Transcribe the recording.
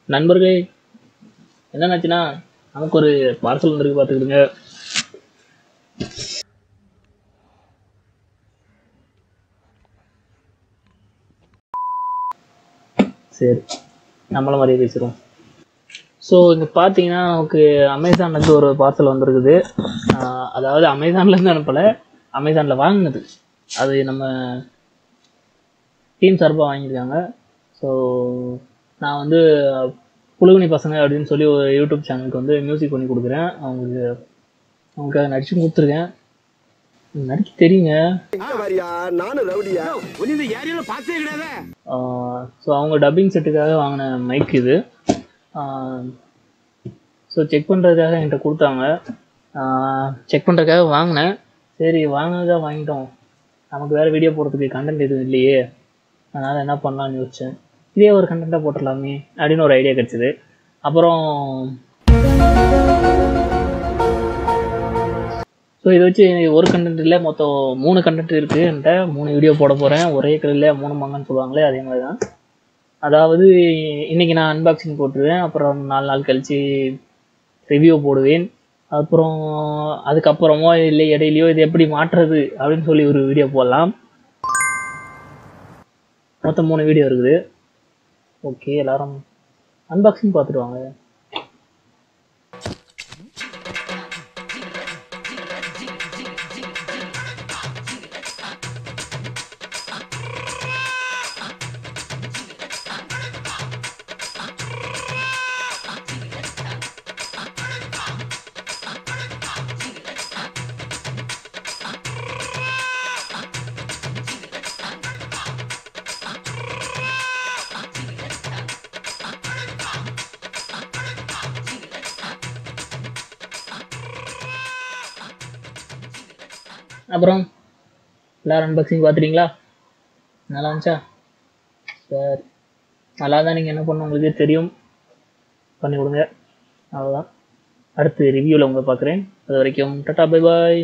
நண்பர்களே, என்னன்னாச்சுன்னா நமக்கு ஒரு பார்சல் வந்துருக்கு பார்த்துக்கிடுங்க. சரி, நம்மள மாதிரியே பேசுகிறோம். ஸோ இங்கே பார்த்தீங்கன்னா நமக்கு அமேசான்லேருந்து ஒரு பார்சல் வந்திருக்குது. அதாவது அமேசான்லேருந்து அனுப்பலை, அமேசானில் வாங்கினது. அது நம்ம டீம் சார்பாக வாங்கியிருக்காங்க. ஸோ நான் வந்து புழுகுனி பசங்க அப்படின்னு சொல்லி ஒரு யூடியூப் சேனலுக்கு வந்து மியூசிக் பண்ணி கொடுக்குறேன். அவங்களுக்காக நடிச்சு கொடுத்துருக்கேன். நடிக்க தெரியுங்க. ஸோ அவங்க டப்பிங் செட்டுக்காக வாங்கின மைக் இது. ஸோ செக் பண்ணுறதுக்காக என்கிட்ட கொடுத்தாங்க. செக் பண்ணுறதுக்காக வாங்கினேன். சரி, வாங்கினதாக வாங்கிட்டோம், நமக்கு வேறு வீடியோ போடுறதுக்கு கண்டென்ட் எதுவும் இல்லையே, அதனால் என்ன பண்ணலான்னு யோசித்தேன். இதே ஒரு கண்டென்ட்டாக போட்டுடலாமே அப்படின்னு ஒரு ஐடியா கிடச்சிது. அப்புறம் ஸோ இதை வச்சு ஒரு கண்டென்ட் இல்லை, மொத்தம் 3 கண்டென்ட் இருக்குது என்கிட்ட. 3 வீடியோ போட போகிறேன். ஒரே கல்லில் 3 மங்கன்னு சொல்லுவாங்களே, அதே மாதிரி தான். அதாவது இன்றைக்கி நான் அன்பாக்சிங் போட்டுருவேன், அப்புறம் 4 நாள் கழித்து ரிவ்யூ போடுவேன், அப்புறம் அதுக்கப்புறமோ இல்லை இடையிலையோ இது எப்படி மாற்றுறது அப்படின்னு சொல்லி ஒரு வீடியோ போடலாம். மொத்தம் 3 வீடியோ இருக்குது. ஓகே, எல்லாரும் அன்பாக்சிங் பார்த்துட்டு வாங்க. அப்புறம் எல்லோரும் அன்பாக்சிங் பார்த்துட்டிங்களா? நல்லா இருந்துச்சா? சார் நல்லா தான். நீங்கள் என்ன பண்ணணும் உங்களுக்கே தெரியும், பண்ணி கொடுங்க, அவ்வளோதான். அடுத்து ரிவ்யூவில் உங்களை பார்க்குறேன். அது வரைக்கும் டாடா, பை பாய்.